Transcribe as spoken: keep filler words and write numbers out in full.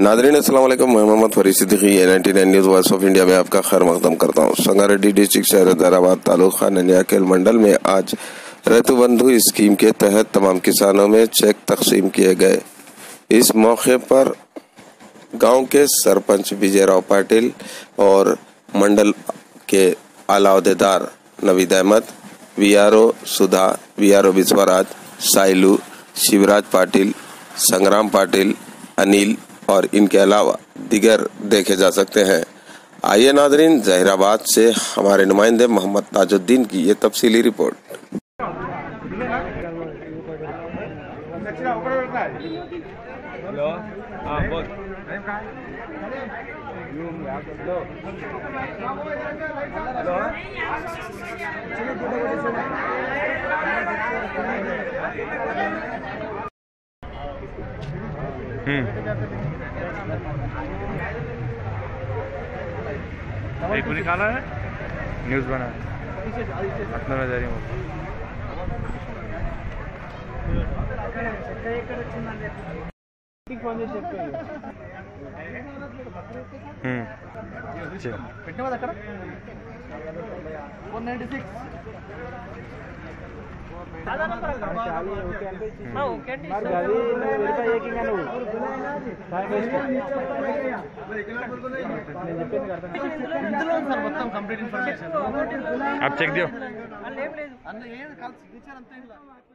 Nadreen अस्सलाम वालेकुम। मैं Mohammed Farid Siddiqui A ninety nine news voice of India में आपका खैर मकदम करता हूँ। संगारेड्डी डिस्ट्रिक्ट शहर ज़हीराबाद तालुका ननियाकेल मंडल में आज ऋतु बंधु स्कीम के तहत तमाम किसानों में चेक तकसीम किए गए। इस मौके पर गांव के सरपंच विजयराव पाटिल और मंडल के आला अहदेदार नवीद अहमद, वीआरओ सुधा, वीआरओ विश्वराज, साइलू, शिवराज पाटिल, संग्राम पाटिल, अनिल और इनके अलावा दिगर देखे जा सकते हैं। आइए नादरीन, जहीराबाद से हमारे नुमाइंदे मोहम्मद ताजुद्दीन की ये तफसीली रिपोर्ट। एक निकाला है, न्यूज़ बना है अपना नजरिया आप चेक दियो।